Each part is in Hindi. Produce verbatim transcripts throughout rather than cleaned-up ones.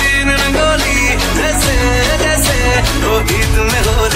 रंगीन रंगोली, जैसे जैसे वो ईद में होली।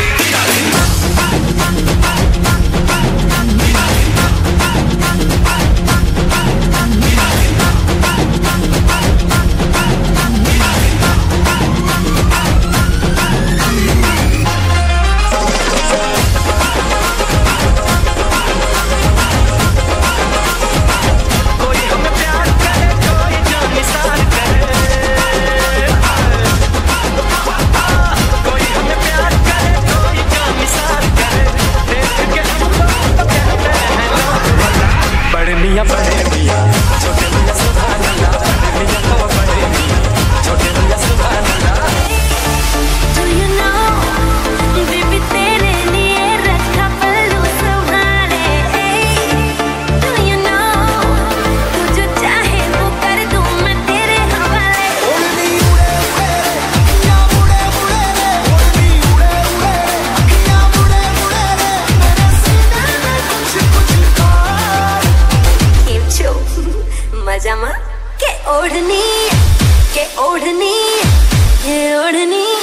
बड़े मियां छोटे मियां सुभान अल्लाह, बड़े मियां तो बड़े मियां छोटे मियां सुभान अल्लाह। Do you know baby तेरे लिए रखा पल्लू संभाले। Do you know तू जो चाहे वो कर दूं मैं तेरे हवाले। उड़नी उड़े उड़े अखियां उड़े उड़े रे, उड़नी उड़े उड़े अखियां उड़े उड़े रे, मेरे सीने में कुछ कुछ खार। मजामा के ओढ़नी के ओढ़नी के ओढ़नी।